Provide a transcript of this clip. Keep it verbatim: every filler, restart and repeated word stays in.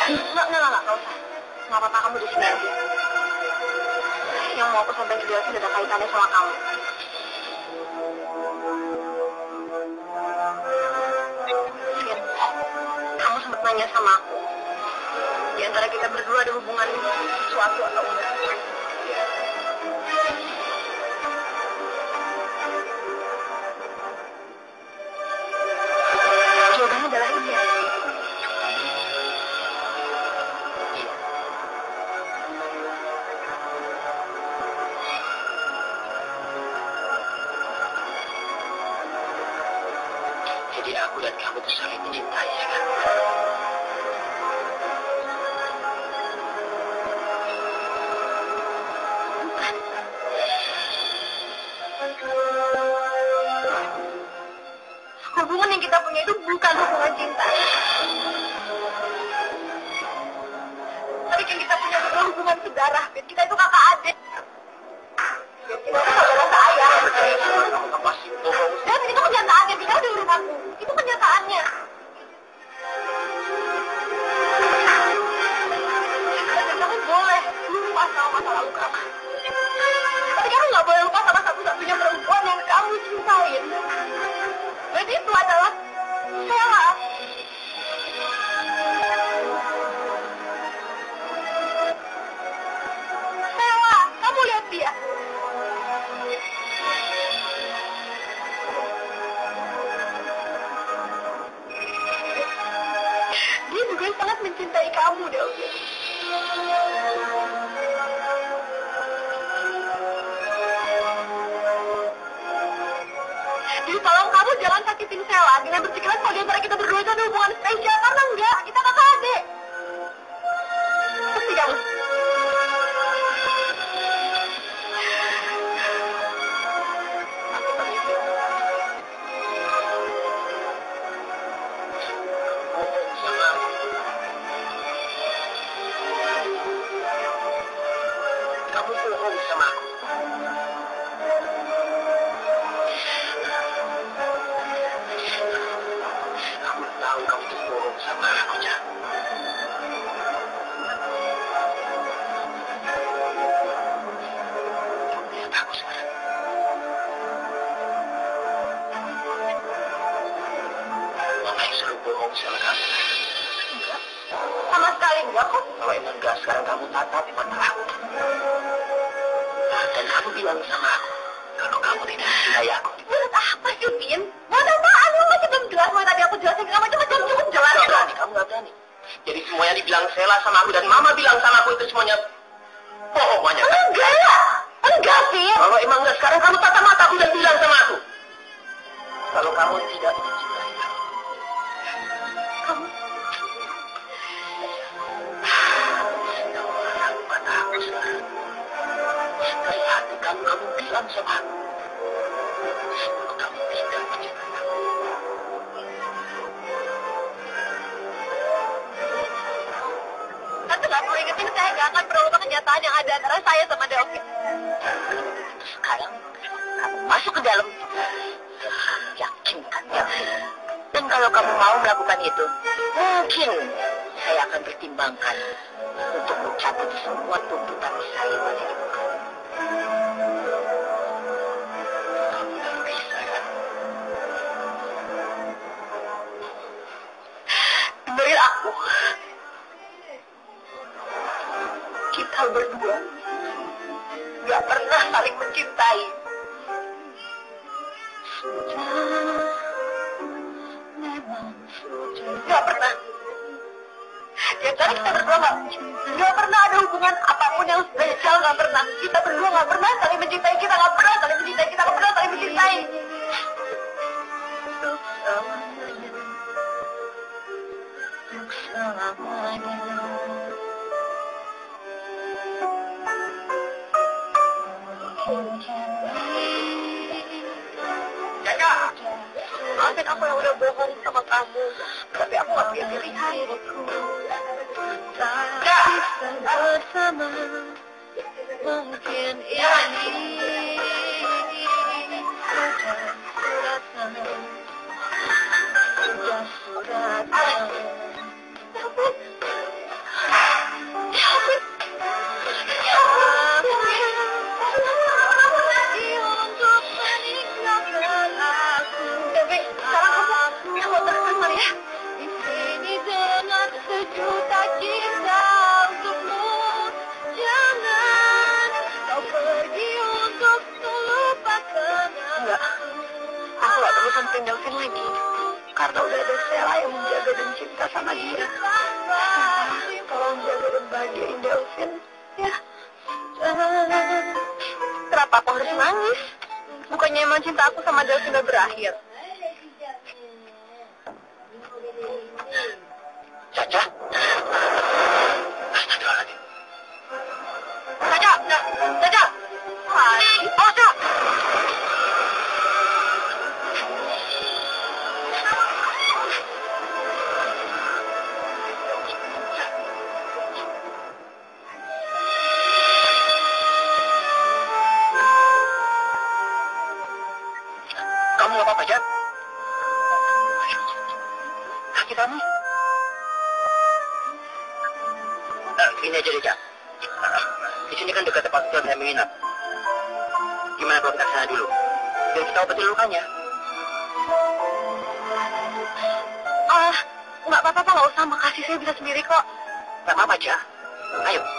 Enggak, enggak, enggak, enggak usah. Enggak apa-apa, kamu di sini aja. Yang mau aku sampai juga sih ada kaitannya sama kamu. Vin, kamu sempat nanya sama aku. Di antara kita berdua ada hubungan sesuatu atau enggak? Jawabannya adalah iya. Jadi aku dan kamu tuh saling mencintai, ya kan? Bukan. Hubungan yang kita punya itu bukan hubungan cinta. Tapi yang kita punya adalah hubungan saudara. Kita itu kakak adik. Kita itu saudara seayah. Kamu pasti bohong. Dan itu kenyataannya. Kita udah urut aku. Itu kenyataannya. Dan kamu boleh lupa sama masa lalu kamu. Tapi kamu nggak boleh lupa sama satu-satunya perempuan yang kamu cintain. Dan itu adalah Sheila. Sheila, kamu lihat dia. Dia juga sangat mencintai kamu, Delvin. Jadi tolong kamu jangan sakitin Sheila dengan berpikiran kalau di antara kita berdua itu ada hubungan spesial, karena enggak, kita kakak adik. Pasti kamu. Aku permisi. Bohong sama aku. Kamu bohong sama aku. Kamu tahu kamu tuh bohong sama aku, Cak. Kamu lihat aku sekarang. Mama yang suruh bohong sama kamu. Enggak. Sama sekali enggak kok. Kalau emang enggak, sekarang kamu tatapi mata aku. Dan kamu bilang sama aku, kalau kamu tidak mencintai aku. Buat apa sih, Vin? Buat apaan? Lu masih belum jelas. Mau tadi aku jelasin ke kamu itu masih cukup jelas. Gak berani, kamu gak berani. Jadi semuanya dibilang Sheila sama aku dan Mama bilang sama aku itu semuanya bohong banyak. Enggak. Enggak, Vin. Kalau emang enggak, sekarang kamu tatap mataku dan bilang sama aku. Kalau kamu tidak mencintai aku. Kamu Kamu kata aku sekarang. Dari hati kamu, kamu bilang sama aku. Kalau kamu tidak mencintai aku. Tante nggak perlu ingetin, saya nggak akan pernah lupa kenyataan yang ada antara saya sama Delvin. Sekarang kamu masuk ke dalam. Yakinkan Delvin. Dan kalau kamu mau melakukan itu, mungkin saya akan pertimbangkan untuk mencabut semua tuntutan saya pada ibu kamu. Kamu nggak bisa, kan? Dengerin aku. Kita berdua nggak pernah saling mencintai. Nggak pernah. Ya karena kita berdua nggak nggak pernah ada hubungan apapun yang spesial, nggak pernah. Kita berdua nggak pernah saling mencintai, kita nggak pernah saling mencintai, kita nggak pernah saling mencintai. Jaga! Maafin aku yang udah bohong sama kamu, tapi aku nggak punya pilihan. Bersama mungkin ini sudah suratan sudah suratan karena udah ada Sela yang menjaga dan cinta sama dia. Tolong jaga dan bahagiain Delvin, ya. Kenapa aku harus nangis? Bukannya emang cinta aku sama Delvin udah berakhir? Caca? Astagfirullahaladzim. Caca! Caca! Hai! Oh, Caca! Kamu nggak apa-apa, Jan? Kaki kamu? Uh, gini aja deh, Jan. Uh, di sini kan dekat tempat hotel saya menginap. Gimana kalau kita ke sana dulu? Biar kita obatin lukanya. Ah, nggak apa-apa, nggak usah. Makasih, saya bisa sendiri kok. Nggak apa-apa, Jan. Ayo.